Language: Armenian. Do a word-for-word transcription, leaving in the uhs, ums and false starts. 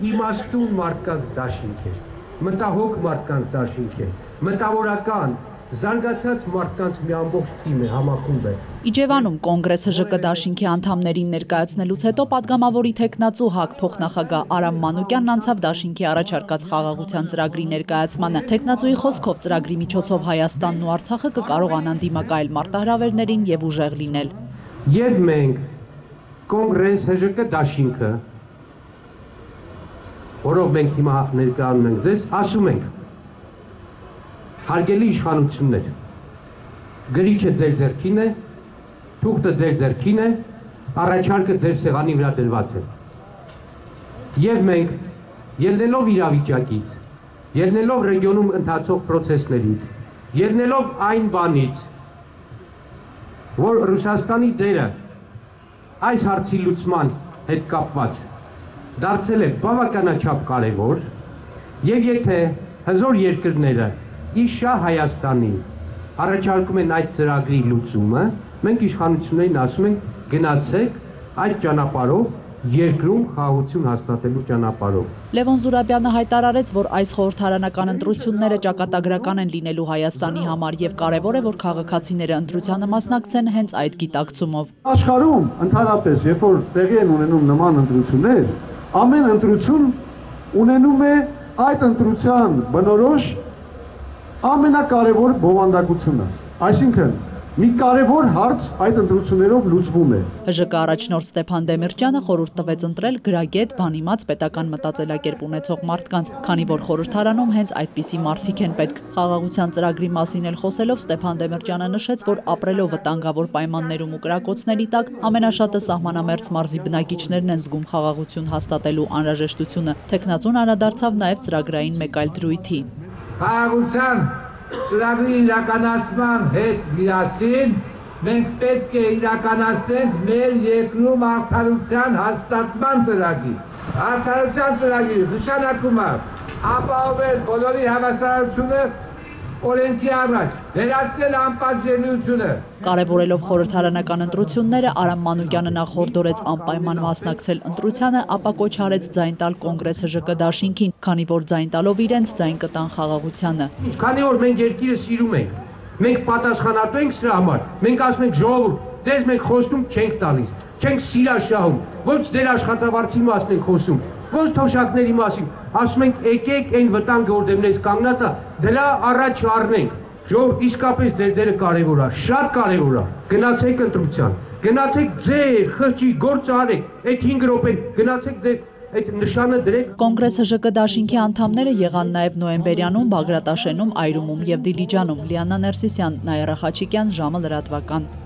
իմաստուն մարդկանց դաշինք է, մտահոգ մարդկանց դաշինք է, մտավորական, զարգացած մարդկանց մի ամբողջ թիմ է, համախումբ է։ Իջևանում կոնգրես ՀԺԿ դաշինքի անդամներին ներկայացնելուց հետո պատգամավորի թեկնածու ՀԱԿ փոխնախագահ Արամ Մանուկյանն անցավ դաշինքի առաջարկած խաղաղության ծրագրի ներկայացմանը։ Թեկնածուի խոսքով ծրագրի միջոցով Հայաստանն ու Արցախը կկարողանան դիմակայել մարտահրավերներին եւ ուժեղ լինել։ Եվ մենք կոնգրես ՀԺԿ դաշինքը, որով մենք հիմա ներկայանում ենք ձեզ, ասում ենք. Հարգելի իշխանություններ, գրիչը ձեր ձեռքին է, թուղթը ձեր ձեռքին է, առաջարկը ձեր սեղանի վրա դրված է։ Եվ մենք, ելնելով իրավիճակից, ելնելով ռեգիոնում ընթացող պրոցեսներից, ելնելով այն բանից, որ Ռուսաստանի դերը այս հարցի լուծման հետ կապված դարձել է բավականաչափ կարևոր, եւ եթե հզոր երկրները իշա Հայաստանին առաջարկում են այդ ծրագրի լուծումը, մենք իշխանություններին ասում ենք գնացեք այդ ճանապարհով երկրում խաղաղություն հաստատելու ճանապարհով։ Լևոն Զուրաբյանը հայտարարեց, որ այս խորհրդարանական ընտրությունները ճակատագրական են լինելու Հայաստանի համար եւ կարեւոր է, որ քաղաքացիները ընտրությանը մասնակցեն հենց այդ գիտակցումով։ Աշխարհում ընդհանրապես, երբ որ տեղի են ունենում նման ընտրություններ, ամեն ընտրություն ունենում է այդ ընտրության բնորոշ ամենակարևոր բովանդակությունը, այսինքն մի կարևոր հարց այդ ընտրություններով լուծվում է։ ՀԺԿ առաջնորդ Ստեփան Դեմիրճյանը խորհուրդ տվեց ընտրել գրագետ, բանիմաց պետական մտածելակերպ ունեցող մարդկանց, քանի որ խորհրդարանում հենց այդպիսի մարդիկ են պետք։ Խաղաղության ծրագրի մասին էլ խոսելով Ստեփան Դեմիրճյանը նշեց, որ ապրելով վտանգավոր պայմաններում ու կրակոցների տակ ամենաշատը սահմանամերձ մարզի բնակիչներն են զգում խաղաղություն հաստատելու անհրաժեշտությունը։ Թեկնածուն անդրադարձավ նաև ծրագրային մեկ այլ դրույթի։ Խաղաղության ծրագրի իրականացման հետ միասին մենք պետք է իրականացնենք մեր երկրում արդարության հաստատման ծրագիր։ Արդարության ծրագիրը նշանակում է ապահովել բոլորի հավասարությունը օրենքի առաջ, վերացնել անպատժելիությունը։ Կարևորելով խորհրդարանական ընտրությունները, Արամ Մանուկյանը նախ հորդորեց անպայման մասնակցել ընտրությանը, ապա կոչ արեց ձայն տալ կոնգրես ՀԺԿ դաշինքին, քանի որ ձայն տալով իրենց ձայն կտան խաղաղությանը։ Քանի որ մենք երկիրը սիրում ենք, մենք պատասխանատու ենք սրա համար, մենք ասում ենք ժողովուրդ, ձեզ մենք խոստում չենք տալիս, չենք սիրաշահում, ոչ ձեր աշխատավարձի մասին ենք խոսում, ոչ թոշակների մասին, ասում ենք եկեք այն վտանգը, որ դեմներս կանգնած է, դրա առաջ առնենք։ Ժողովուրդ, իսկապես ձեր դերը կարևոր է, շատ կարևոր է։ Գնացեք ընտրության, գնացեք ձեր խղճի գործը արեք, այդ հինգ րոպեն գնացեք ձեր այդ նշանը դրեք։ Կոնգրես ՀԺԿ դաշինքի անդամները եղան նաև նոյեմբերյանում, Բագրատաշենում, Այրումում եւ Դիլիջանում։ Լիանա Ներսիսյան, Նաիրա Խաչիկյան, ժամը լրատվական։